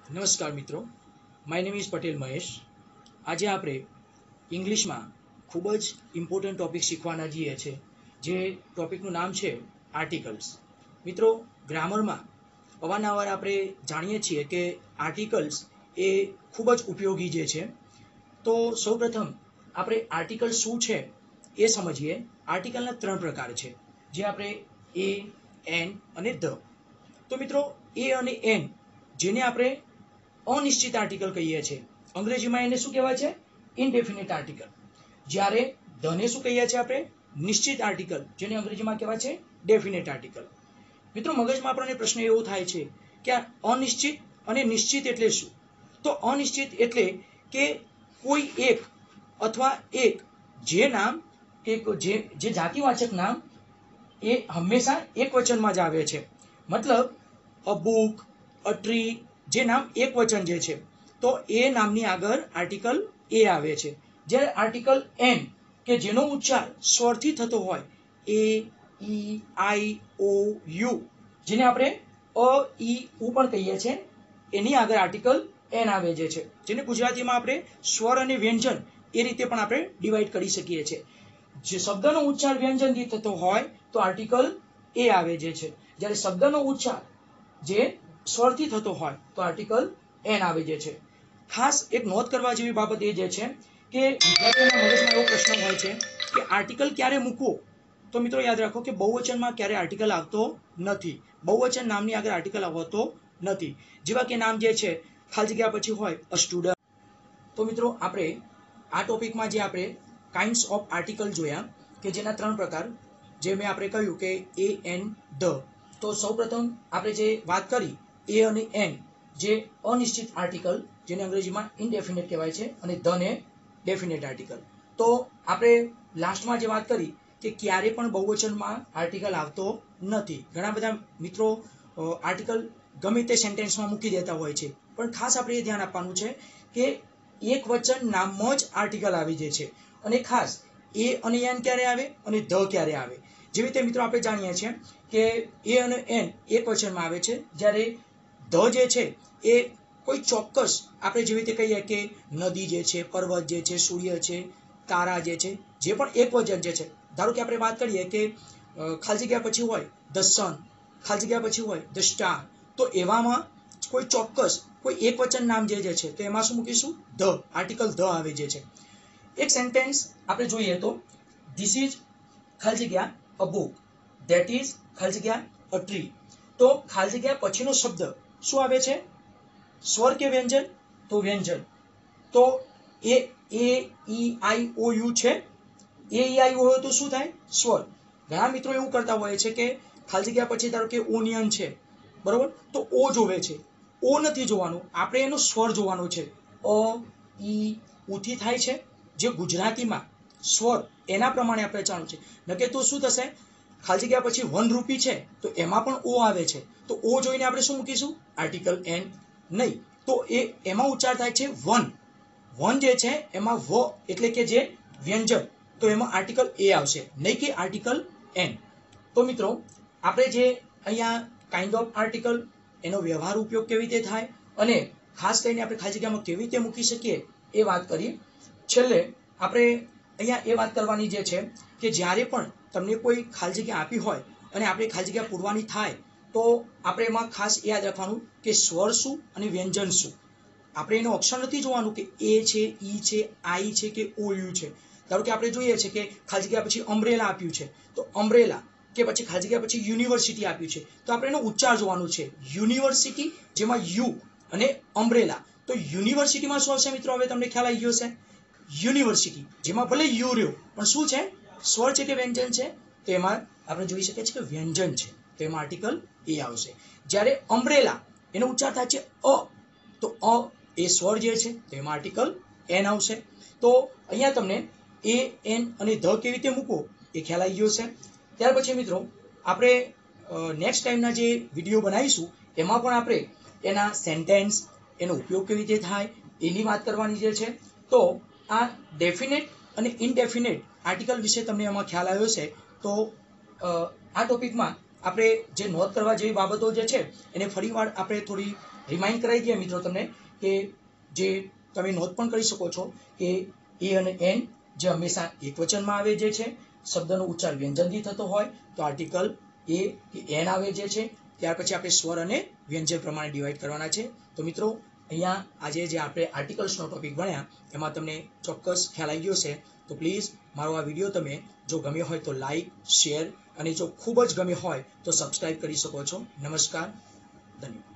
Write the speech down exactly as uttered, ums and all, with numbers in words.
નમસ્કાર મિત્રો, my name is Patel Mahesh. આજે આપણે ઇંગ્લિશમાં ખૂબ જ ઇમ્પોર્ટન્ટ ટોપિક શીખવાના જઈએ છે, જે ટોપિકનું નામ છે આર્ટિકલ્સ. મિત્રો, ગ્રામરમાં અવારનવાર આપણે જાણીએ છીએ કે આર્ટિકલ્સ એ ખૂબ જ ઉપયોગી જે છે. તો સૌપ્રથમ આપણે આર્ટિકલ શું છે એ સમજીએ. આર્ટિકલના ત્રણ પ્રકાર છે, જે આપણે એ, એન અને ધ. તો મિત્રો, એ અને એન, જેને આપણે અનિશ્ચિત આર્ટિકલ કહીએ છીએ, અંગ્રેજીમાં એને શું કહેવાય છે? Indefinite article. જ્યારે ધને શું કહીએ છીએ આપણે? નિશ્ચિત આર્ટિકલ, જેને અંગ્રેજીમાં કહેવાય છે ડેફિનેટ આર્ટિકલ. મિત્રો, મગજમાં આપણને પ્રશ્ન એવો થાય છે કે અનિશ્ચિત અને નિશ્ચિત એટલે શું? તો અનિશ્ચિત એટલે કે કોઈ એક અથવા એક જે નામ કે જે જે જાતિવાચક નામ એ હંમેશા એક વચનમાં જ આવે છે. મતલબ અ બુક, અ ટ્રી, જે નામ એક વચન જે છે, તો એ નામની આગળ આર્ટિકલ એ આવે છે. જ્યારે આર્ટિકલ એન, કે જેનો ઉચ્ચાર સ્વરથી થતો હોય, એ, ઈ, આઈ, ઓ, યુ, જેને આપણે અ, ઈ, ઉ પણ કહીએ છીએ, એની આગળ આર્ટિકલ એન આવે જે છે, જેને ગુજરાતીમાં આપણે સ્વર અને વ્યંજન એ રીતે પણ આપણે ડિવાઈડ કરી શકીએ છીએ. જે શબ્દનો ઉચ્ચાર વ્યંજનથી થતો હોય તો આર્ટિકલ એ આવે જે છે. જ્યારે શબ્દનો ઉચ્ચાર જે સ્વરથી થતો હોય તો આર્ટિકલ એન આવે જે છે. ખાસ એક નોંધ કરવા જેવી બાબત એ જે છે કે વિદ્યાર્થીઓના મગજમાં એવો પ્રશ્ન હોય છે કે આર્ટિકલ ક્યારે મૂકવો? તો મિત્રો, યાદ રાખો કે બહુવચનમાં ક્યારે આર્ટિકલ આવતો નથી. બહુવચન નામની આગળ આર્ટિકલ આવતો નથી. જેવા કે નામ જે છે ખાલી જગ્યા પછી હોય અ સ્ટુડન્ટ. તો મિત્રો, આપણે આ ટોપિકમાં જે આપણે કાઇન્ડ્સ ઓફ આર્ટિકલ જોયા, કે જેના ત્રણ પ્રકાર, જે મેં આપણે કહ્યું કે એ, એન, ધ. તો સૌપ્રથમ આપણે જે વાત કરી એ અને એન, જે અનિશ્ચિત આર્ટિકલ, જેને અંગ્રેજીમાં ઇનડેફિનેટ કહેવાય છે, અને ધ ને ડેફિનેટ આર્ટિકલ. તો આપણે લાસ્ટમાં જે વાત કરી કે ક્યારે પણ બહુવચનમાં આર્ટિકલ આવતો નથી. ઘણા બધા મિત્રો આર્ટિકલ ગમે તે સેન્ટેન્સમાં મૂકી દેતા હોય છે, પણ ખાસ આપણે એ ધ્યાન આપવાનું છે કે એક વચન નામમાં જ આર્ટિકલ આવી જાય છે. અને ખાસ એ અને એન ક્યારે આવે અને ધ ક્યારે આવે. જેવી રીતે મિત્રો આપણે જાણીએ છીએ કે એ અને એન એક વચનમાં આવે છે, જ્યારે ધ જે છે એ કોઈ ચોક્કસ, આપણે જેવી રીતે કહીએ કે નદી જે છે, પર્વત જે છે, સૂર્ય છે, તારા જે છે, જે પણ એક વચન જે છે. ધારો કે આપણે વાત કરીએ કે ખાલી જગ્યા પછી હોય ધ સન, ખાલી જગ્યા પછી હોય ધ સ્ટાર, તો એવામાં કોઈ ચોક્કસ કોઈ એક વચન નામ જે છે, તો એમાં શું મૂકીશું? ધ, આર્ટિકલ ધ આવે જે છે. એક સેન્ટેન્સ આપણે જોઈએ તો, ધીસ ઇઝ ખાલી જગ્યા અ બુક, ધેટ ઇઝ ખાલી જગ્યા અ ટ્રી. તો ખાલી જગ્યા પછીનો શબ્દ શું આવે છે? સ્વર કે વ્યંજન? તો વ્યંજન. તો એ, એ, ઈ, આઈ, ઓ, યુ છે. એ, ઈ, આઈ, ઓ હોય તો શું થાય? સ્વર. ઘણા મિત્રો એવું કરતા હોય છે કે ખાલી જગ્યા પછી ધારો કે ઓનિયન છે, બરોબર, તો ઓ જોવે છે. ઓ નથી જોવાનું, આપણે એનો સ્વર જોવાનો છે. અ, ઈ, ઉથી થાય છે, જે ગુજરાતીમાં સ્વર એના પ્રમાણે આપણે ચાલુ છે. નકે તો શું થશે? ખાલી જગ્યા પછી વન રૂપી છે, તો એમાં પણ ઓ આવે છે, તો ઓ જોઈને આપણે શું મૂકીશું? Article an. નહીં, તો એ એમાં ઉચ્ચાર થાય છે વન. વન જે છે એમાં વ એટલે કે જે વ્યંજન, તો એમાં આર્ટિકલ એ આવશે, નહીં કે આર્ટિકલ એન. તો મિત્રો, આપણે જે અહીંયા કાઇન્ડ ઓફ આર્ટિકલ, એનો વ્યવહાર ઉપયોગ કેવી રીતે થાય, અને ખાસ કરીને આપણે ખાલી જગ્યામાં કેવી રીતે મૂકી શકીએ એ વાત કરી. છેલ્લે આપણે અહીંયા એ વાત કરવાની જે છે કે જ્યારે પણ તમને કોઈ ખાલી જગ્યા આપી હોય અને આપણે ખાલી જગ્યા પૂરવાની થાય, તો આપણે એમાં ખાસ યાદ રાખવાનું કે સ્વર શું અને વ્યંજન શું. આપણે એનો અક્ષર નથી જોવાનું કે એ છે, ઈ છે, આઈ છે કે ઓ, યુ છે. ધારો કે આપણે જોઈએ છે કે ખાલી જગ્યા પછી અમ્બ્રેલા આપ્યું છે, તો અમ્બ્રેલા, કે પછી ખાલી જગ્યા પછી યુનિવર્સિટી આપ્યું છે, તો આપણે એનો ઉચ્ચાર જોવાનું છે. યુનિવર્સિટી, જેમાં યુ, અને અમ્બ્રેલા. તો યુનિવર્સિટીમાં શું આવશે મિત્રો? હવે તમને ખ્યાલ આવી ગયો છે. યુનિવર્સિટી, જેમાં ભલે યુ રહ્યો, પણ શું છે? સ્વર છે કે વ્યંજન છે? તો એમાં આપણે જોઈ શકીએ છીએ કે વ્યંજન છે, તો એમાં આર્ટિકલ એ આવશે. જ્યારે અમ્બ્રેલા, એનો ઉચ્ચાર થાય છે અ, તો અ એ સ્વર જે છે, તો એમાં આર્ટિકલ એન આવશે. તો અહીંયા તમને એ, એન અને ધ કેવી રીતે મૂકવો એ ખ્યાલ આવી ગયો છે. ત્યાર પછી મિત્રો, આપણે નેક્સ્ટ ટાઈમના જે વિડીયો બનાવીશું એમાં પણ આપણે એના સેન્ટેન્સ, એનો ઉપયોગ કેવી રીતે થાય એની વાત કરવાની જે છે. તો આ ડેફિનેટ અને ઇનડેફિનેટ આર્ટિકલ વિશે તમને એમાં ખ્યાલ આવ્યો છે. તો આ ટોપિકમાં આપણે જે નોંધ કરવા જેવી બાબતો જે છે એને ફરીવાર આપણે થોડી રિમાઇન્ડ કરાવી દઈએ મિત્રો તમને કે જે તમે નોંધ પણ કરી શકો છો કે એ અને એન જે હંમેશા એક વચનમાં આવે જે છે, શબ્દનો ઉચ્ચાર વ્યંજનથી થતો હોય તો આર્ટિકલ એ કે એન આવે જે છે. ત્યાર પછી આપણે સ્વર અને વ્યંજન પ્રમાણે ડિવાઈડ કરવાના છે. તો મિત્રો અહીંયા આજે જે આપણે આર્ટિકલ્સનો ટોપિક ભણ્યા એમાં તમને ચોક્કસ ખ્યાલ આવી ગયો છે. તો પ્લીઝ મારો આ વિડીયો તમે જો ગમ્યો હોય તો લાઈક, શેર અને જો ખૂબ જ ગમ્યો હોય તો સબસ્ક્રાઇબ કરી શકો છો. નમસ્કાર, ધન્યવાદ.